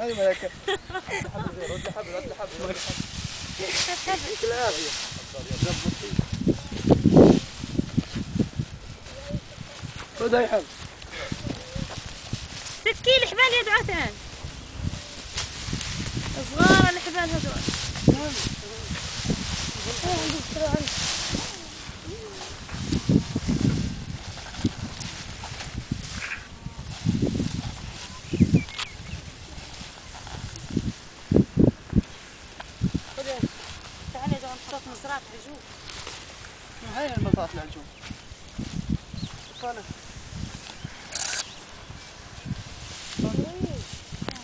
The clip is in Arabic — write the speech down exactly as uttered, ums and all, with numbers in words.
هاي ملكة. رد حبل رد حبل رد حبل. يعطيك العافية. خذ هاي حبل. سكي الحبال يا دعوتان. صغار الحبال هذول. تعالي يا نحط مزرعة عجول. هاي المزرعة العجول.